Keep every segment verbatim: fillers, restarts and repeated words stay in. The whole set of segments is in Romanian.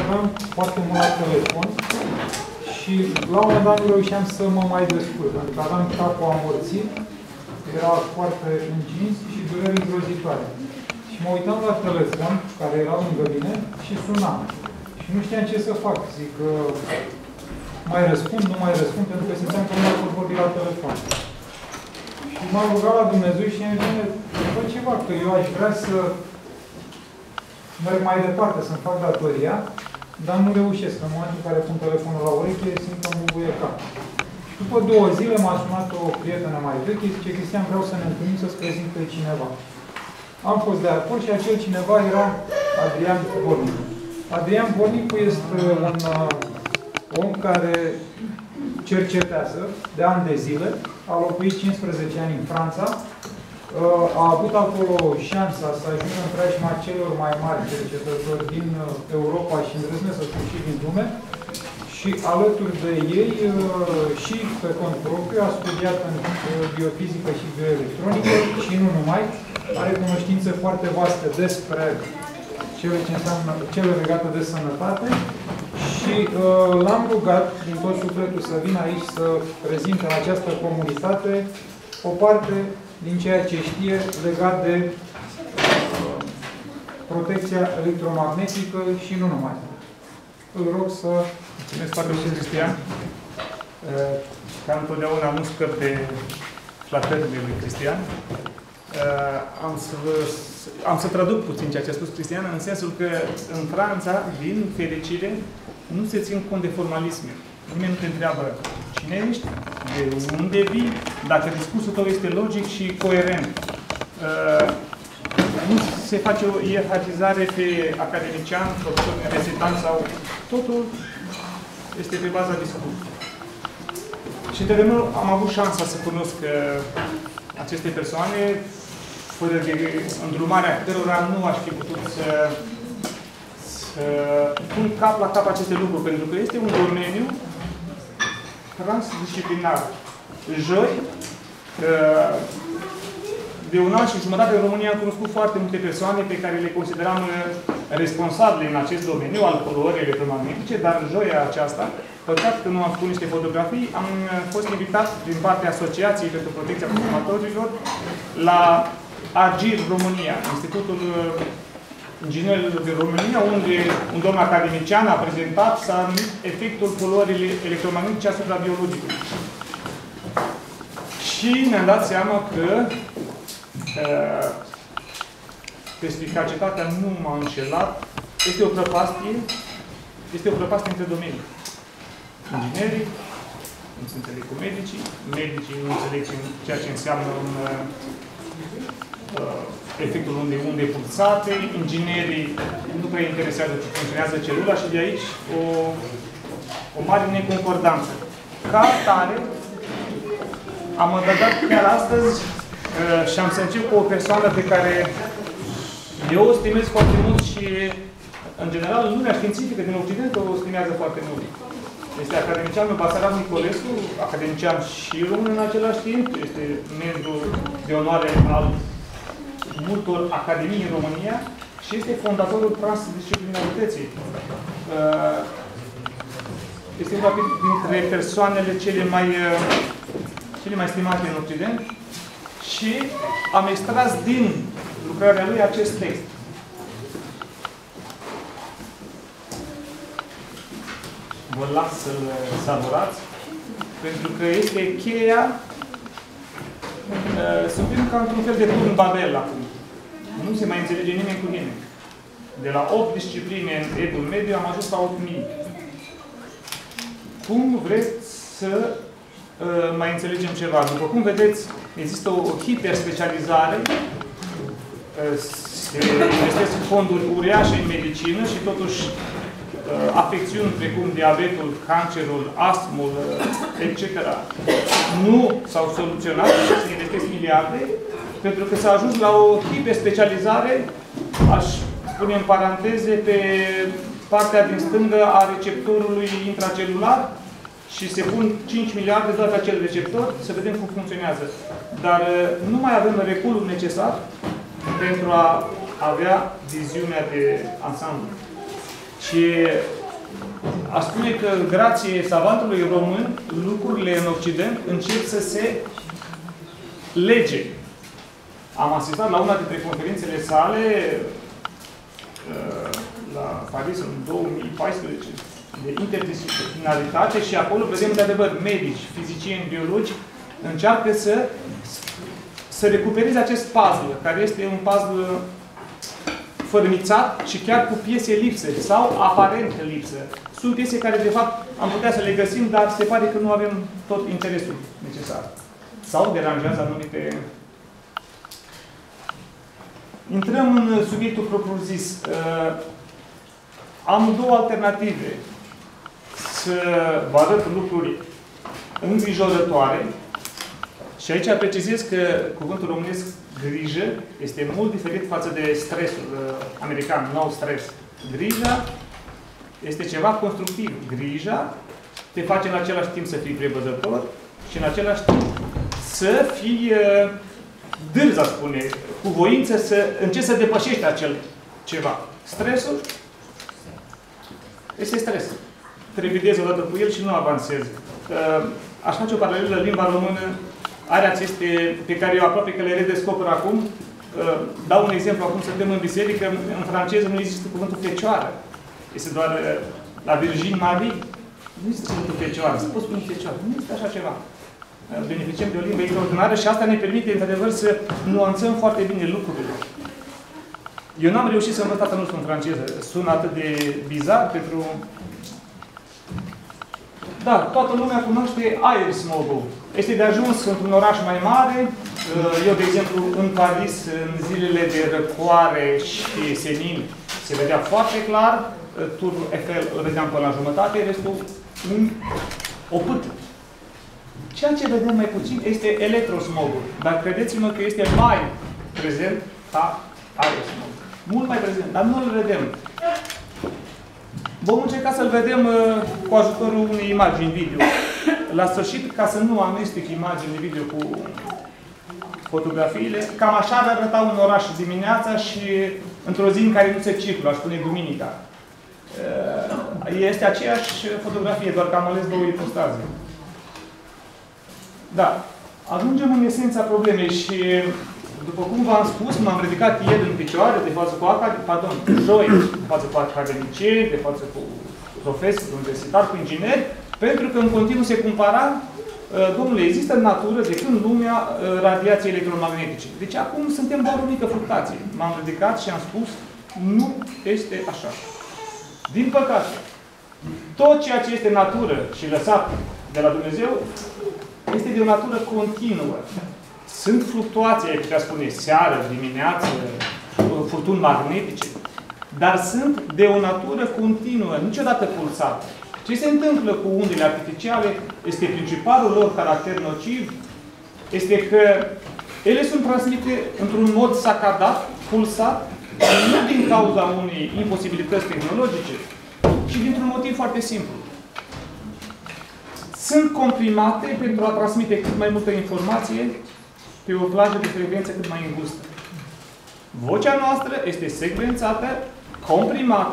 lucram foarte mult la telefon și la un moment dat nu reușeam să mă mai descurc, pentru că aveam capul amorțit, era foarte încins și dureri îngrozitoare. Și mă uitam la telefon, care era lângă mine, și sunam. Și nu știam ce să fac. Zic că mai răspund, nu mai răspund, pentru că simțeam că nu mai pot vorbi la telefon. Și m-am rugat la Dumnezeu și i-am zis, fă ceva, că eu aș vrea să merg mai departe, să-mi fac datoria, dar nu reușesc. În momentul în care pun telefonul la ureche, simt că mă bubuie capul. Și după două zile m-a sunat o prietenă mai veche, zice, Cristian, vreau să ne întâlnim, să-ți prezint pe cineva. Am fost de acord și acel cineva era Adrian Bornicu. Adrian Bornicu este un uh, om care cercetează de ani de zile, a locuit cincisprezece ani în Franța, a avut acolo șansa să ajungă în preajma celor mai mari cercetători din Europa și îndrăznesc să spun și din lume. Și alături de ei și pe cont propriu a studiat în biofizică și bioelectronică și nu numai. Are cunoștințe foarte vaste despre cele ce înseamnă, cele legate de sănătate. Și uh, l-am rugat din tot sufletul să vină aici să prezinte în această comunitate o parte din ceea ce știe legat de uh, protecția electromagnetică și nu numai. Îl rog să... Mulțumesc foarte mult, Cristian. Uh, ca întotdeauna nu scăp de flatările lui Cristian. Uh, am, să vă, am să traduc puțin ceea ce a spus Cristian, în sensul că în Franța, din fericire, nu se țin cont de formalisme. Nimeni nu te întreabă cine ești, de unde vii, dacă discursul tău este logic și coerent. Uh, nu se face o ierarhizare pe academician, profesor universitar sau totul este pe baza discursului. Și de meu am avut șansa să cunosc aceste persoane, fără de îndrumarea cărora nu aș fi putut să Uh, pun cap la cap aceste lucruri, pentru că este un domeniu transdisciplinar. Joi, uh, de un an și jumătate în România am cunoscut foarte multe persoane pe care le consideram responsabile în acest domeniu al poluării electromagnetice, dar joia aceasta, păcat că nu am făcut niște fotografii, am fost invitat din partea Asociației pentru Protecția Consumatorilor la AGIR România, Institutul Inginerilor de România, unde un domn academician a prezentat, s-a numit efectul poluării electromagnetice asupra biologicului. Și ne-am dat seama că uh, perspicacitatea nu m-a înșelat. Este o prăpastie, este o prăpastie între domenii. Inginerii nu se înțeleg cu medicii, medicii nu înțeleg ceea ce înseamnă un uh, efectul unde, unde pulsate, inginerii nu prea interesează ce funcționează celula și de aici o, o mare neconcordanță. Ca tare, am adăugat chiar astăzi uh, și am să încep cu o persoană pe care eu o stimez foarte mult și, în general, lumea științifică din Occident o stimează foarte mult. Este academicianul Basarab Nicolescu, academician și român în același timp, este membru de onoare al multor academii în România și este fondatorul transdisciplinarității. Este una dintre persoanele cele mai, cele mai stimate în Occident și am extras din lucrarea lui acest text. Vă las să-l savurați, pentru că este cheia. Suntem ca într-un fel de turn Babel acum. Nu se mai înțelege nimeni cu nimeni. De la opt discipline în Evul Mediu am ajuns la opt mii. Cum vreți să uh, mai înțelegem ceva? După cum vedeți, există o, o hiperspecializare. Uh, se investesc fonduri uriașe în medicină și totuși uh, afecțiuni precum diabetul, cancerul, astmul, uh, et cetera nu s-au soluționat și se investesc miliarde, pentru că s-a ajuns la o hiperspecializare, aș spune în paranteze, pe partea din stângă a receptorului intracelular și se pun cinci miliarde doar pe acel receptor, să vedem cum funcționează. Dar nu mai avem reculul necesar pentru a avea viziunea de ansamblu. Și aș spune că, grație savantului român, lucrurile în Occident încep să se lege. Am asistat la una dintre conferințele sale la Paris în două mii paisprezece de interdisciplinaritate și acolo vedem de adevăr medici, fizicieni, biologi încearcă să să recupereze acest puzzle, care este un puzzle fărâmițat și chiar cu piese lipsă sau aparent lipsă. Sunt piese care, de fapt, am putea să le găsim, dar se pare că nu avem tot interesul necesar. Sau deranjează anumite... Intrăm în subiectul propriu-zis. Am două alternative. Să vă arăt lucruri îngrijorătoare. Și aici precizez că cuvântul românesc grijă este mult diferit față de stresul uh, american, no stres. Grija este ceva constructiv. Grija te face în același timp să fii prevăzător și în același timp să fii uh, dârz, a spune, cu voință să încerci să depășești acel ceva. Stresul este stres. Trepidezi odată cu el și nu avansezi. Uh, aș face o paralelă, limba română are aceste pe care eu aproape că le redescoper acum. Dau un exemplu, acum suntem în biserică, în franceză nu există cuvântul fecioară. Este doar la Virgin Marie. Nu există cuvântul fecioară. Să poți spune fecioară. Nu există așa ceva. Beneficiem de o limbă extraordinară și asta ne permite, într-adevăr, să nuanțăm foarte bine lucrurile. Eu n-am reușit să învăț tatăl nostru în franceză. Sună atât de bizar pentru... Da, toată lumea cunoaște aer smog-ul. Este de ajuns într-un oraș mai mare. Eu, de exemplu, în Paris, în zilele de răcoare și senin, se vedea foarte clar. Turul Eiffel îl vedeam până la jumătate, restul o pâtă. Ceea ce vedem mai puțin este electrosmogul. Dar credeți-mă că este mai prezent ca aer smog. Mult mai prezent, dar nu îl vedem. Vom încerca să-l vedem uh, cu ajutorul unei imagini video. La sfârșit, ca să nu amestec imagini video cu fotografiile, cam așa ar arăta un oraș dimineața și într-o zi în care nu se circulă, aș spune duminica. Uh, este aceeași fotografie, doar că am ales două ipostaze. Da. Ajungem în esența problemei și, după cum v-am spus, m-am ridicat ieri în picioare de față cu academici, pardon, joi, de față cu academicieni, de față cu profesori universitari, cu ingineri, pentru că în continuu se compara, domnule, există în natură, de când lumea, radiații electromagnetice. Deci acum suntem doar o mică fluctuație. M-am ridicat și am spus, nu este așa. Din păcate, tot ceea ce este natură și lăsat de la Dumnezeu, este de o natură continuă. Sunt fluctuații, ai putea spune, seară, dimineață, furtuni magnetice, dar sunt de o natură continuă, niciodată pulsată. Ce se întâmplă cu undele artificiale este principalul lor caracter nociv, este că ele sunt transmite într-un mod sacadat, pulsat, nu din cauza unei imposibilități tehnologice, ci dintr-un motiv foarte simplu. Sunt comprimate pentru a transmite cât mai multă informație pe o plajă de frecvență cât mai îngustă. Vocea noastră este secvențată, comprimată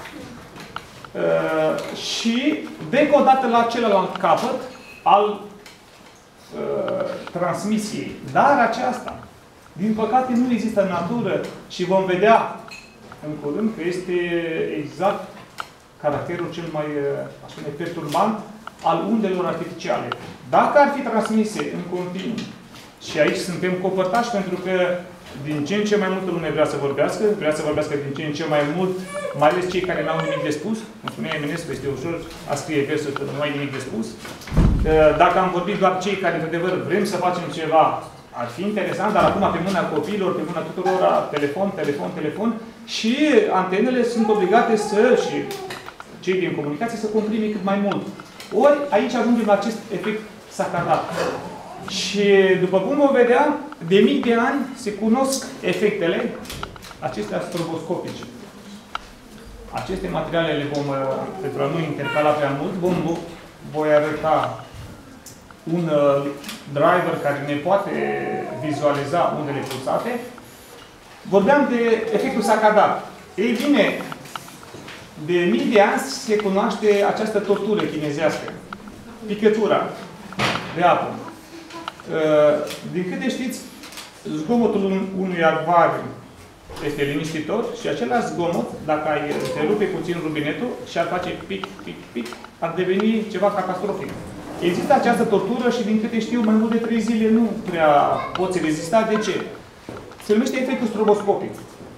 uh, și decodată la celălalt capăt al uh, transmisiei. Dar aceasta, din păcate, nu există în natură și vom vedea în curând că este exact caracterul cel mai, aș spune, perturbant al undelor artificiale. Dacă ar fi transmise în continuu, și aici suntem copărtași pentru că din ce în ce mai multă lume vrea să vorbească, vrea să vorbească din ce în ce mai mult, mai ales cei care n-au nimic de spus. Îmi spunea Eminescu, este ușor a scrie versuri că nu ai nimic de spus. Dacă am vorbit doar cei care, într-adevăr, vrem să facem ceva, ar fi interesant, dar acum pe mâna copiilor, pe mâna tuturor, telefon, telefon, telefon, și antenele sunt obligate să, și cei din comunicație, să comprime cât mai mult. Ori, aici ajungem la acest efect sacadat. Și, după cum vom vedea, de mii de ani se cunosc efectele acestea stroboscopice. Aceste materiale le vom, pentru a nu intercala prea mult, vom, voi arăta un uh, driver care ne poate vizualiza undele pulsate. Vorbeam de efectul sacadat. Ei bine, De mii de ani se cunoaște această tortură chinezească. Picătura de apă. Din câte știți, zgomotul unui acvariu este liniștitor și același zgomot, dacă ai întrerupe puțin rubinetul și ar face pic, pic, pic, ar deveni ceva catastrofic. Există această tortură și, din câte știu, mai mult de trei zile nu prea poți rezista. De ce? Se numește efectul stroboscopic.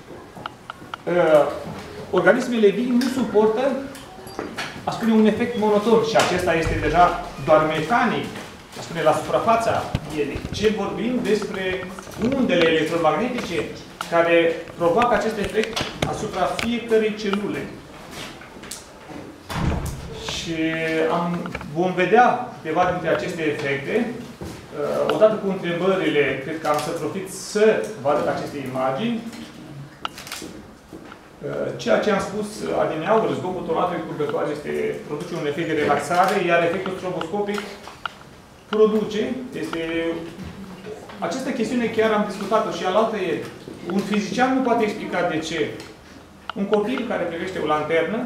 Organismele vii nu suportă, aș spune, un efect monoton și acesta este deja doar mecanic, aș spune, la suprafața elei. Ce vorbim despre undele electromagnetice care provoacă acest efect asupra fiecărei celule. Și am, vom vedea câteva dintre aceste efecte. Odată cu întrebările, cred că am să profit să vă arăt aceste imagini. Ceea ce am spus adineauri, zgomotul apei curgătoare este, produce un efect de relaxare, iar efectul stroboscopic produce, este... Această chestiune chiar am discutat-o și alaltă ieri. Un fizician nu poate explica de ce un copil care privește o lanternă,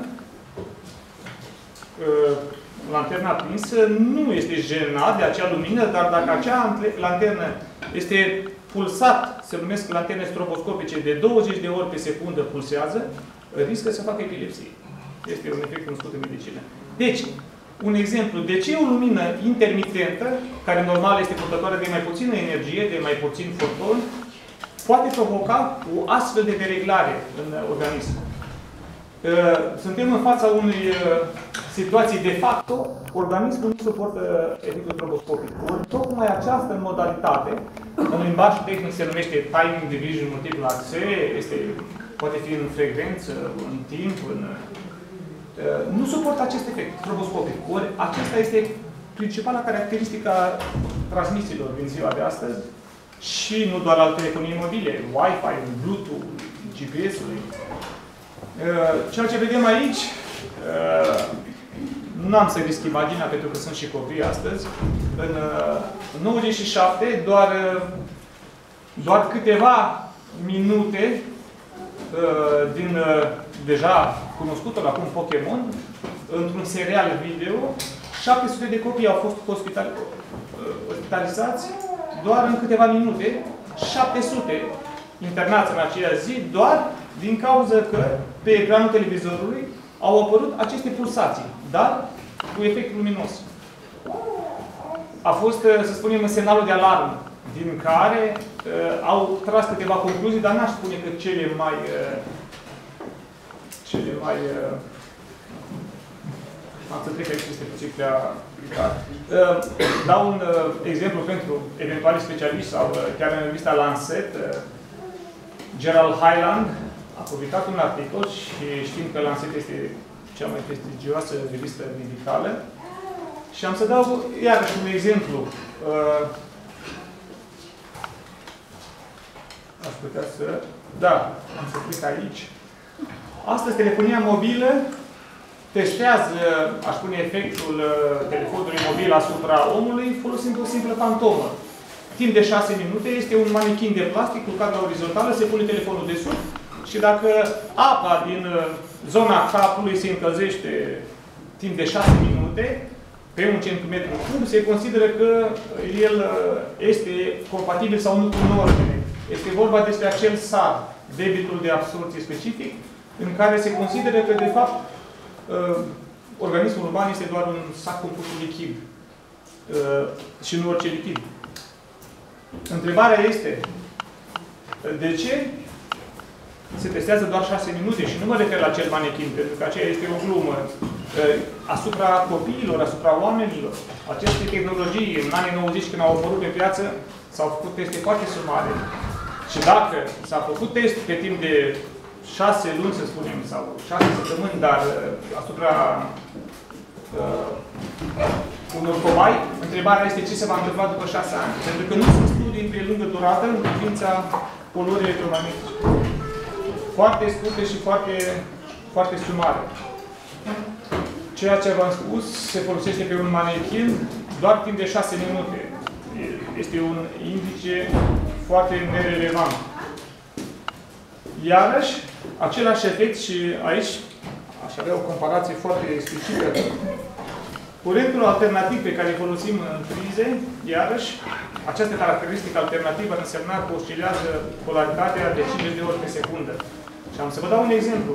lanterna aprinsă, nu este jenat de acea lumină, dar dacă acea lanternă este pulsat, se numesc lanterne stroboscopice, de douăzeci de ori pe secundă pulsează, riscă să facă epilepsie. Este un efect cunoscut în medicină. Deci, un exemplu. De ce o lumină intermitentă, care normal este purtătoare de mai puțină energie, de mai puțin foton, poate provoca o astfel de dereglare în organism? Suntem în fața unei situații de facto, organismul nu suportă efectul stroboscopic. Ori tocmai această modalitate, în limbaj tehnic se numește timing division multiple access, este, poate fi în frecvență, în timp, în, nu suportă acest efect stroboscopic. Ori aceasta este principala caracteristică a transmisiilor din ziua de astăzi și nu doar al telefoniei mobile, Wi-Fi, Bluetooth, G P S-ului. Ceea ce vedem aici, nu am să risc imaginea pentru că sunt și copii astăzi. În nouăzeci și șapte, doar, doar câteva minute din deja cunoscutul acum Pokémon, într-un serial video, șapte sute de copii au fost hospital, hospitalizați doar în câteva minute, șapte sute internați în aceea zi, doar din cauza că pe ecranul televizorului au apărut aceste pulsații, dar cu efect luminos. A fost, să spunem, semnalul de alarmă, din care uh, au tras câteva concluzii, dar n-aș spune că cele mai uh, cele mai uh, am să trec aici, este puțin prea complicat. Uh, dau un uh, exemplu pentru eventuali specialiști sau uh, chiar în revista Lancet. Uh, Gerald Hyland a publicat un articol și știm că Lancet este cea mai prestigioasă revistă medicală. Și am să dau iarăși un exemplu. Uh, aș putea să... Da, am să clic aici. Astăzi, telefonia mobilă testează, aș spune, efectul telefonului mobil asupra omului folosind o simplă fantomă. Timp de șase minute este un manichin de plastic cu cadra orizontală, se pune telefonul de sub și dacă apa din zona capului se încălzește timp de șase minute, pe un centimetru cub, se consideră că el este compatibil sau nu cu normele. Este vorba despre acel S A R, debitul de absorbție specific, în care se consideră că, de fapt, organismul uman este doar un sac compus cu lichid. Și nu orice lichid. Întrebarea este, de ce se testează doar șase minute? Și nu mă refer la acel manechin, pentru că aceea este o glumă. Asupra copiilor, asupra oamenilor. Aceste tehnologii, în anii nouăzeci, când au apărut pe piață, s-au făcut teste foarte sumare. Și dacă s-a făcut test pe timp de șase luni, să spunem, sau șase săptămâni, dar asupra uh, unor cobai, întrebarea este ce se va întâmpla după șase ani. Pentru că nu sunt studii pe lungă durată în privința poluării electromagnetice. Foarte scurte și foarte, foarte sumare. Ceea ce v-am spus se folosește pe un manechin doar timp de șase minute. Este un indice foarte nerelevant. Iarăși, același efect și aici aș avea o comparație foarte explicită. Curentul alternativ pe care îl folosim în prize, iarăși, această caracteristică alternativă ar însemna că oscilează polaritatea de cincizeci de ori pe secundă. Și am să vă dau un exemplu.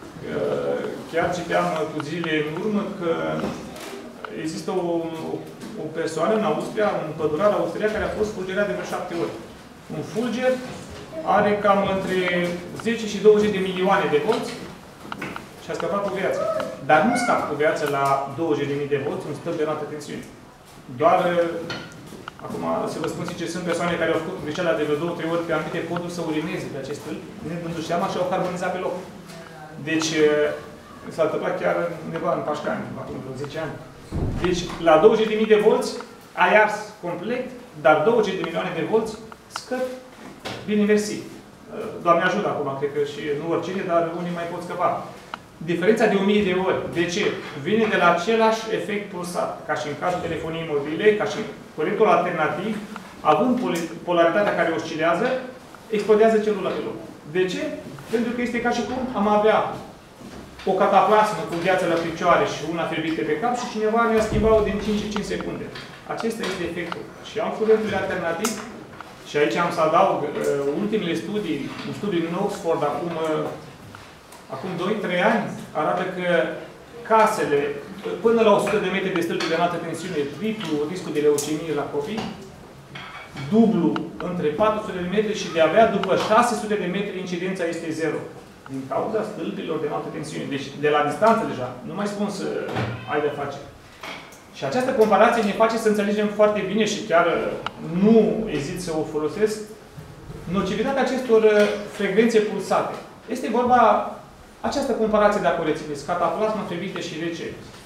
Chiar citeam cu zile în urmă că există o, o persoană în Austria, un pădurar austriac care a fost fulgerat de vreo șapte ori. Un fulger are cam între zece și douăzeci de milioane de volți și a scăpat cu viață. Dar nu scap cu viață la douăzeci de mii de volți, un stâlp de înaltă tensiune. Doar, acum să vă spun sincer, sunt persoane care au făcut greșeala de vreo două, trei ori pe anumite poduri să urineze pe acest stâlp, nedându-și seama și au carbonizat pe loc. Deci, s-a întâmplat chiar undeva în Pașcani, acum vreo zece ani. Deci, la douăzeci de mii de volți ai ars complet, dar douăzeci de milioane de volți scăp bine mersi. Doamne ajută acum, cred că și nu oricine, dar unii mai pot scăpa. Diferența de o mie de ori. De ce? Vine de la același efect pulsat, ca și în cazul telefoniei mobile, ca și curentul alternativ, având polaritatea care oscilează, explodează celula pe loc. De ce? Pentru că este ca și cum am avea o cataplasmă cu gheață la picioare și una fierbinte pe cap și cineva ne-a schimbat-o din cinci în cinci secunde. Acesta este efectul. Și am curentul alternativ, și aici am să adaug uh, ultimele studii, un studiu din Oxford, acum, uh, acum doi trei ani, arată că casele, până la o sută de metri de stâlpi de înaltă tensiune, triplu riscul de leucemie la copii, dublu între patru sute de metri și de avea după șase sute de metri incidența este zero. Din cauza stâlpilor de înaltă tensiune. Deci, de la distanță deja. Nu mai spun să ai de face. Și această comparație ne face să înțelegem foarte bine și chiar nu ezit să o folosesc, nocivitatea acestor frecvențe pulsate. Este vorba, această comparație, dacă o rețineți, cataplasmă, fierbinte și rece.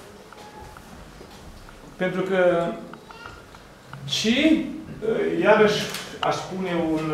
Pentru că și, iarăși, aș spune un,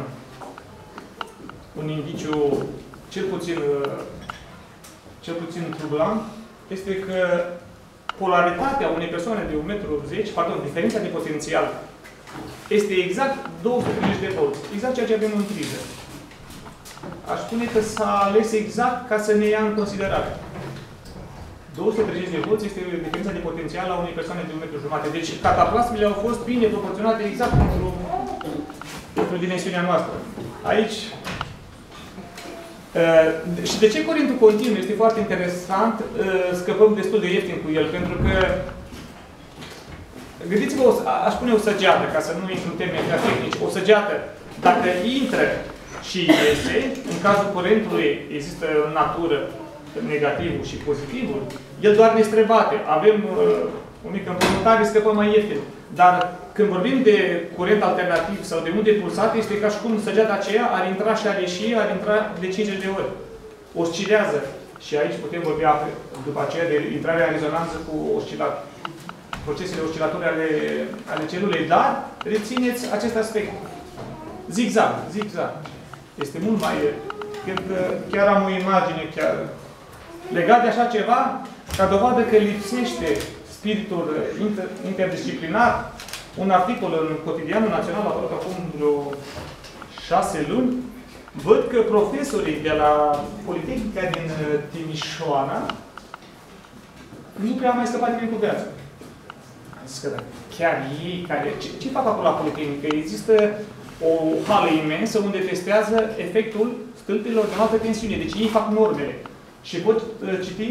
un indiciu cel puțin, cel puțin trublant, este că polaritatea unei persoane de un metru optzeci, pardon, diferența de potențial, este exact două sute treizeci de volți. Exact ceea ce avem în priză. Aș spune că s-a ales exact ca să ne ia în considerare. două sute treizeci de volți este diferența de potențial a unei persoane de un metru jumate. Deci cataplasmele au fost bine proporționate exact pentru, pentru dimensiunea noastră. Aici Uh, și de ce curentul continuu este foarte interesant, uh, scăpăm destul de ieftin cu el, pentru că gândiți-vă, aș spune o săgeată, ca să nu intru în termeni prea tehnici, o săgeată, dacă intră și iese, în cazul curentului există în natură negativul și pozitivul, el doar ne străbate. Avem uh, o mică împrumutare, scăpăm mai ieftin. Dar când vorbim de curent alternativ sau de unde pulsate, este ca și cum săgeata aceea ar intra și ar ieși, ar intra de cincizeci de ori. Oscilează. Și aici putem vorbi după aceea de intrarea în rezonanță cu oscilat, procesele oscilatorii ale, ale celulei. Dar rețineți acest aspect. Zigzag. Zigzag. Este mult mai... Cred că chiar am o imagine chiar legat de așa ceva, ca dovadă că lipsește spiritul inter, interdisciplinar. Un articol în Cotidianul Național, apărut acum vreo șase luni, văd că profesorii de la Politehnica din Timișoara nu prea au mai scăpat nimeni cu viață. Zis că chiar ei care... Ce, ce fac acolo la Politehnică? Există o hală imensă unde testează efectul stâlpilor de înaltă tensiune. Deci ei fac normele. Și pot uh, citi.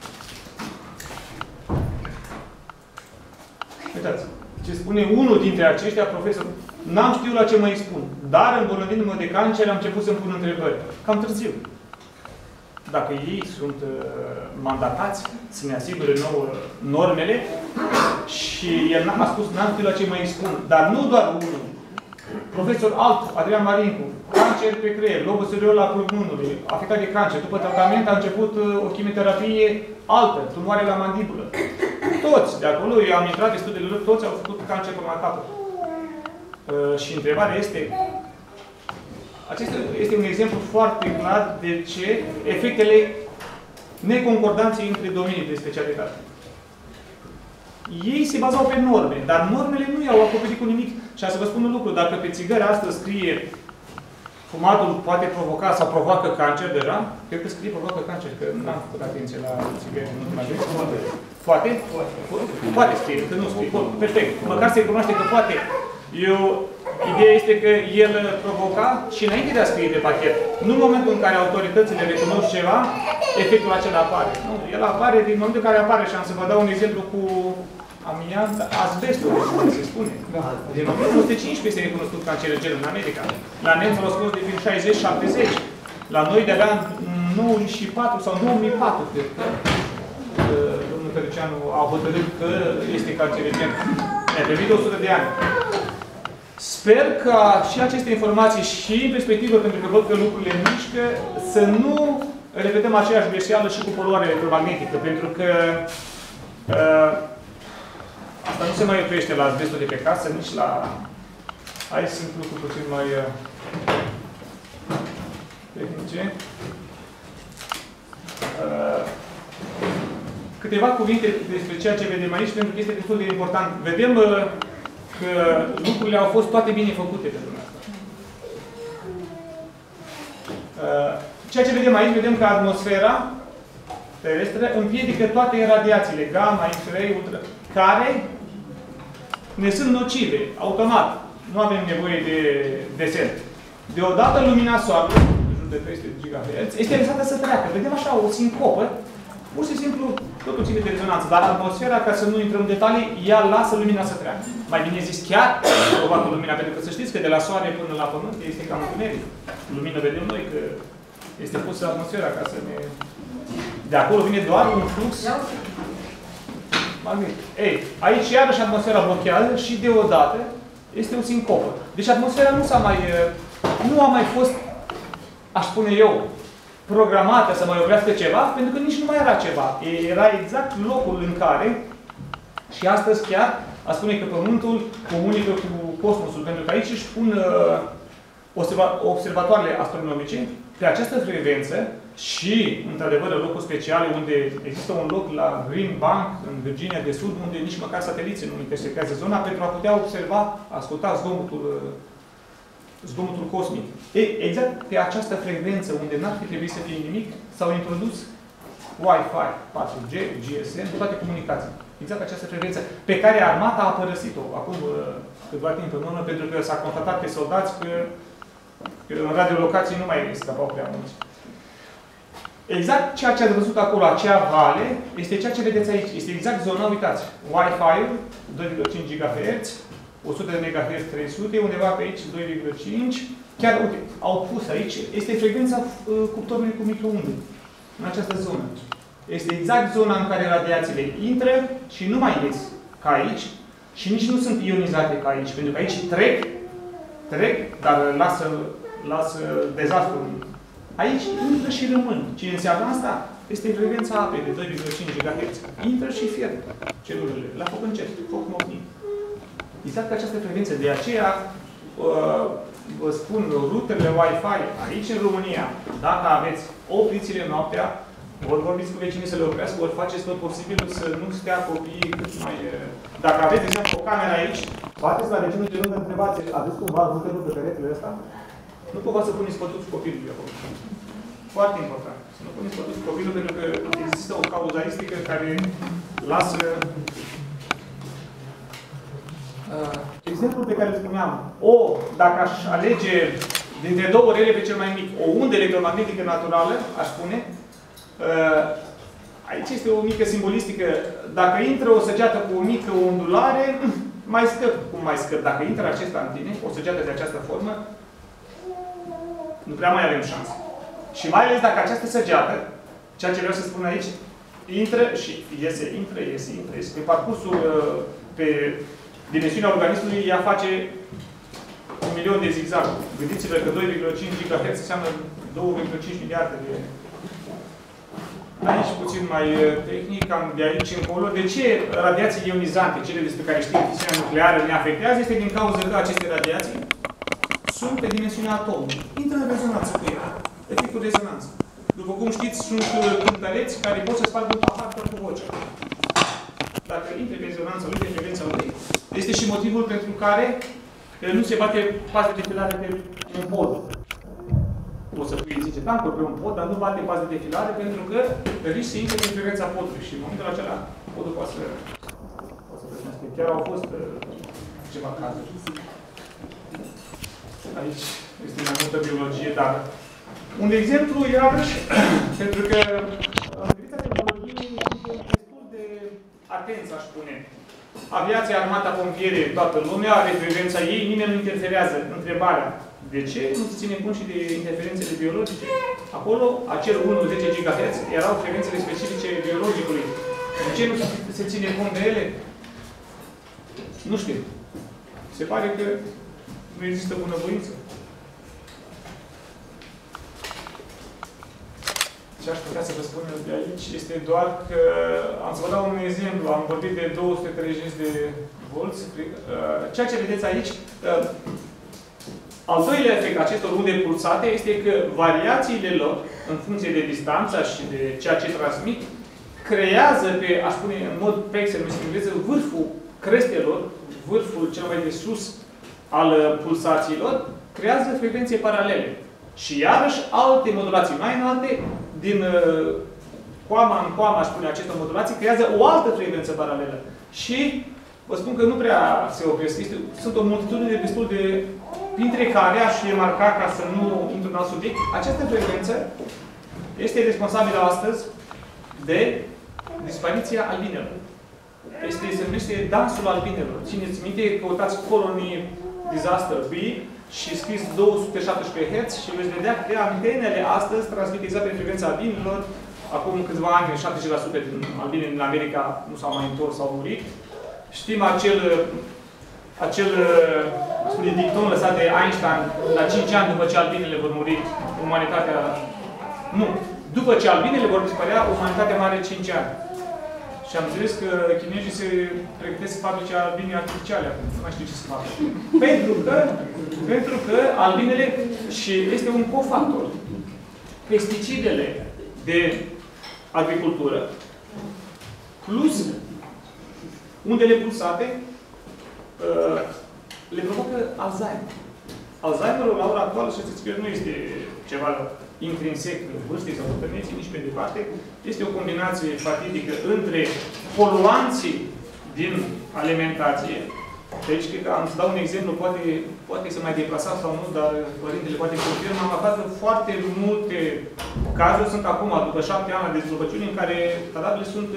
Uitați. Ce spune unul dintre aceștia, profesor, n-am știut la ce mă expun, dar îmbolnăvindu-mă de cancer am început să-mi pun întrebări. Cam târziu. Dacă ei sunt uh, mandatați să ne asigure nouă normele și el n-a spus, n-am știut la ce mă expun, dar nu doar unul. Profesor alt, Adrian Marincu, cancer pe creier, lobul superior al pulmonului, afectat de cancer. După tratament a început uh, o chimioterapie altă, tumoare la mandibulă. Toți de acolo, eu am intrat în studiile lor, toți au făcut cancer până la capăt. Uh, și întrebarea este, acesta este un exemplu foarte clar de ce efectele neconcordanței între domenii de specialitate. Ei se bazau pe norme, dar normele nu i-au acoperit cu nimic. Și să vă spun un lucru, dacă pe țigări astăzi scrie fumatul poate provoca sau provoacă cancer deja. Cred că scrie provoacă cancer, că nu am făcut atenție la țigări în ultima vreme. Poate? Poate scrie, că nu scrie. Perfect. Măcar se cunoaște că poate. Eu, ideea este că el provoca și înainte de a scrie pe pachet. Nu în momentul în care autoritățile recunosc ceva, efectul acela apare. Nu, el apare din momentul în care apare și am să vă dau un exemplu cu amiant, asbestul, se spune. Da. Din o mie nouă sute cincisprezece este recunoscut cancerigen în America. La nemți a răspuns de prin șaizeci șaptezeci. La noi de-abia în nouăzeci și patru sau două mii patru, cred că domnul Tăricianu a hotărât că este cancerigen. Ne-a trebuit o sută de ani. Sper că și aceste informații și în perspectivă, pentru că văd că lucrurile mișcă, să nu repetăm aceeași greșeală și cu poluarea electromagnetică, pentru că uh, asta nu se mai oprește la asbestul de pe casă, nici la... Aici sunt lucruri puțin mai uh, tehnice. Uh, câteva cuvinte despre ceea ce vedem aici, pentru că este destul de important. Vedem uh, că lucrurile au fost toate bine făcute pe lumea asta. Uh, ceea ce vedem aici, vedem că atmosfera terestră împiedică toate radiațiile, gamma, X-ray, ultra, care ne sunt nocive, automat. Nu avem nevoie de desert. Deodată lumina soarelui, în jur de trei sute de gigahertz, este lăsată să treacă. Vedem așa o sincopă, pur și simplu, totul ține de rezonanță, dar atmosfera, ca să nu intrăm în detalii, ea lasă lumina să treacă. Mai bine zis, chiar provoacă lumina, pentru că să știți că de la soare până la pământ este cam întuneric. Lumină vedem noi că este pusă atmosfera ca să ne... De acolo vine doar un flux magnetic. Ei, aici iarăși atmosfera blochează și deodată este o sincopă. Deci atmosfera nu s-a mai... nu a mai fost, aș spune eu, programată să mai oprească ceva, pentru că nici nu mai era ceva. Era exact locul în care, și astăzi chiar, a spune că Pământul comunică cu Cosmosul, pentru că aici își pun uh, observa observatoarele astronomice pe această frecvență și, într-adevăr, locuri speciale unde există un loc la Green Bank, în Virginia de Sud, unde nici măcar sateliții nu intersectează zona, pentru a putea observa, asculta zgomotul uh, zgomotul cosmic. Ei, exact pe această frecvență, unde n-ar fi trebuit să fie nimic, s-au introdus Wi-Fi, patru G, G S M, toate comunicații. Exact această frecvență, pe care armata a părăsit-o acum câtva timp în urmă, pentru că s-a constatat pe soldați că, că în radiolocații nu mai scăpau prea mulți. Exact ceea ce ați văzut acolo, acea vale, este ceea ce vedeți aici. Este exact zona, uitați, Wi-Fi-ul, doi virgulă cinci gigahertz, o sută de megahertz, trei sute, undeva pe aici, doi virgulă cinci. Chiar, uite, au pus aici, este frecvența uh, cuptorului cu microunde, în această zonă. Este exact zona în care radiațiile intră și nu mai ies ca aici și nici nu sunt ionizate ca aici, pentru că aici trec, trec, dar lasă, lasă dezastru. Aici intră și rămân. Ce înseamnă asta? Este frecvența apei de doi virgulă cinci gigahertz. Intră și fierb celulele, la foc încet, foc mocnit. Exact această frecvență. De aceea, uh, vă spun, rutele Wi-Fi aici în România, dacă aveți, opriți-le noaptea, ori vorbiți cu vecinii să le oprească, ori faceți tot posibilul să nu stea copiii cât mai... Dacă aveți, de exemplu, o cameră aici, bateți la vecinul de lângă, întrebați, aveți cumva ruterul pe peretele ăsta? Nu cumva să puneți pătuți copilului acolo. Foarte important. Să nu puneți pătuți copilul, pentru că există o cauzalistică care lasă... Uh, exemplul pe care îl spuneam, o, dacă aș alege dintre două orele pe cel mai mic, o undă electromagnetică naturală, aș spune, uh, aici este o mică simbolistică. Dacă intră o săgeată cu o mică ondulare, mai scăp. Cum mai scăp? Dacă intră acesta în tine, o săgeată de această formă, nu prea mai avem șanse. Și mai ales dacă această săgeată, ceea ce vreau să spun aici, intră și iese, intră, iese, intră, iese. Pe parcursul, uh, pe dimensiunea organismului, ea face un milion de zigzag. Gândiți-vă că doi virgulă cinci gigahertz înseamnă două virgulă cinci miliarde de... Aici puțin mai tehnic, cam de aici încolo. De ce radiații ionizante, cele despre care știm, fisiunea nucleară, ne afectează? Este din cauza că aceste radiații sunt pe dimensiunea atomului. Intră în rezonanță cu ele. Efectul rezonanță. După cum știți, sunt cântăreți care pot să spargă un pahar cu vocea. Dacă intre pe rezonanța lui, pe frecvența lui, este și motivul pentru care nu se bate partea de filare pe un pod. zice, tancuri pe un pod, dar nu bate pas de defilare pentru că risc să intre în frecvența podului și în momentul acela podul poate să poate să răsnească. Chiar au fost uh, ceva cazuri. Aici este mai multă biologie, dar un exemplu, iarăși, pentru că în privința tehnologiei este destul de atenți, aș spune. Aviația, armata, pompiere, toată lumea are frecvența ei, nimeni nu interferează. Întrebarea, de ce nu se ține cont și de interferențele biologice? Acolo, acel unu virgulă zece gigahertz erau frecvențele specifice biologicului. De ce nu se ține cont de ele? Nu știu. Se pare că nu există bunăvoință. Ce aș putea să vă spun de aici este doar că, am să vă dau un exemplu, am vorbit de două sute treizeci de volți. Ceea ce vedeți aici, al doilea efect acestor unde pulsate este că variațiile lor, în funcție de distanța și de ceea ce transmit, creează pe, aș spune în mod pexel, în engleză, vârful crestelor, vârful cel mai de sus al pulsațiilor, creează frecvențe paralele. Și iarăși alte modulații mai înalte, din uh, coama în coama, aș spune, acestor modulații, creează o altă frecvență paralelă. Și vă spun că nu prea se opresc. Este, sunt o multitudine destul de, printre care aș remarca, ca să nu intru în alt subiect, această frecvență este responsabilă astăzi de dispariția albinelor. Este, se numește dansul albinelor. Țineți minte, căutați Colony Disaster B și scris două sute șaptesprezece hertz și veți vedea că antenele astăzi transmit exact pe frecvența albinelor. Acum câțiva ani, șaptezeci la sută din albine din America nu s-au mai întors, s-au murit. Știm acel, acel spune, dicton lăsat de Einstein la cinci ani după ce albinele vor muri, umanitatea... Nu. După ce albinele vor dispărea, umanitatea mai are cinci ani. Și am înțeles că chinezii se pregătesc să fabrice albine artificiale acum. Nu mai știu ce să facă. Pentru că, pentru că albinele, și este un cofactor, pesticidele de agricultură, plus undele pulsate, le provocă Alzheimer. Alzheimerul, la ora actuală, să știți că nu este ceva intrinsec vârstei sau bătrâneții, nici pe departe. Este o combinație fatidică între poluanții din alimentație. Deci, cred că am să dau un exemplu, poate, poate să mai deplasat sau nu, dar părintele poate confirmă. Am aflat că foarte multe cazuri sunt acum, după șapte ani de dezvolăciuni, în care cadavrele sunt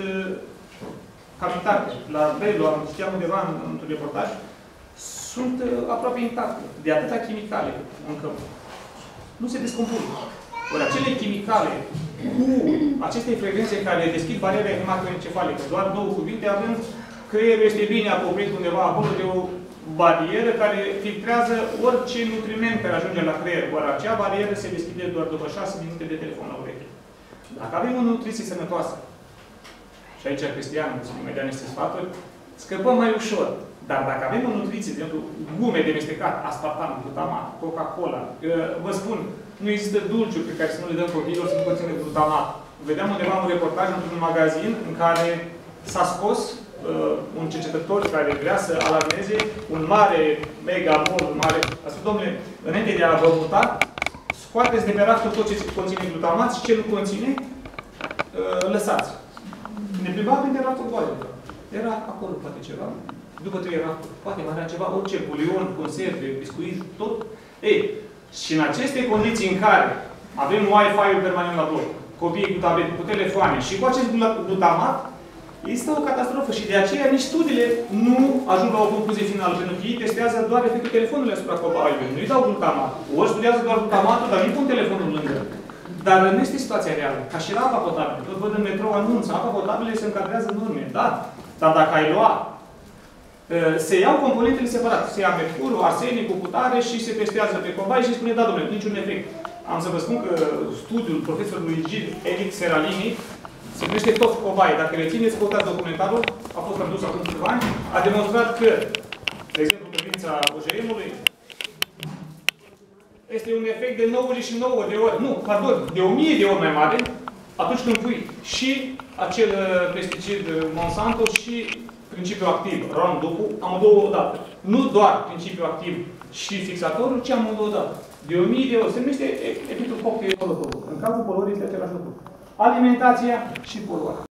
cam intacte. La Belu, am știam undeva într-un reportaj, sunt aproape intacte, de atâta chimicale încă. Nu se descompun. Ori acele chimicale cu aceste frecvențe care deschid bariera hematoencefalică, doar două cuvinte, avem creierul este bine acoperit undeva acolo de o barieră care filtrează orice nutriment care ajunge la creier. Ori acea barieră se deschide doar după șase minute de telefon la ureche. Dacă avem o nutriție sănătoasă, și aici Cristian îmi dea niște sfaturi, scăpăm mai ușor. Dar dacă avem o nutriție, de exemplu, gume de mestecat, aspartam, glutamat, Coca-Cola, vă spun, nu există dulciuri pe care să nu le dăm copiilor să nu conțină glutamat. Vedeam undeva un reportaj într-un magazin în care s-a scos uh, un cercetător care vrea să alarmeze un mare mega mall, un mare... A spus, domnule, înainte de a vă muta, scoateți de pe raftul tot ce conține glutamat și ce nu conține, uh, lăsați. Ne plimbam printre raftul goale. Era acolo poate ceva. După trei rafturi, poate mai era ceva, orice, bulion, conserve, biscuit, tot. Ei, și în aceste condiții în care avem Wi-Fi-ul permanent la bloc, copiii cu tablete, cu telefoane și cu acest glutamat, este o catastrofă și de aceea nici studiile nu ajung la o concluzie finală, pentru că ei testează doar efectul telefonului asupra copilului. Nu îi dau glutamat. Ori studiază doar glutamatul, dar nu pun telefonul lângă. Dar nu este situația reală. Ca și la apa potabilă. Tot văd în metrou anunță, apa potabilă se încadrează în norme. Da? Dar dacă ai lua, se iau componentele separat. Se ia mercurul, arsenicul, cutare și se testează pe cobai și spune, da, domnule, niciun efect. Am să vă spun că studiul profesorului Gil Eric Seralini se numește Toți cobai. Dacă le țineți, căutați documentarul, a fost tradus acum câteva ani, a demonstrat că, de exemplu, în privința O G M-ului, este un efect de nouăzeci și nouă de ori, nu, pardon, de o mie de ori mai mare atunci când pui și acel pesticid Monsanto și principiul activ, Roundup, am două odată. Nu doar principiul activ și fixatorul, ce amândouă dat. De o mie de euro. Se numește efectul cocktail Molotov. În cazul poluării este același lucru. Alimentația și poluarea.